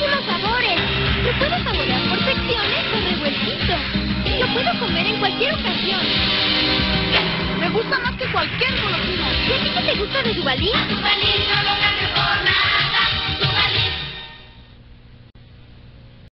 muchísimos sabores. Lo puedo saborear por secciones o revueltito. Y lo puedo comer en cualquier ocasión. Me gusta más que cualquier golosina. ¿Y a ti qué te gusta de Duvalín? Duvalín.